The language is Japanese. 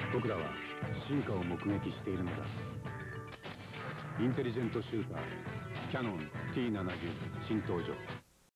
僕らは進化を目撃しているのだ。インテリジェントシューターキャノン T70 新登場。